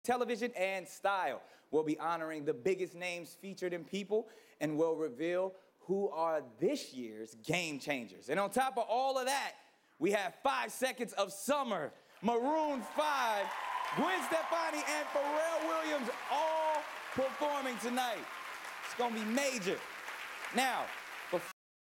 television and style. We'll be honoring the biggest names featured in People, and we'll reveal who are this year's game changers. And on top of all of that, we have 5 seconds of summer, Maroon 5, Gwen Stefani, and Pharrell Williams all performing tonight. It's gonna be major. Now,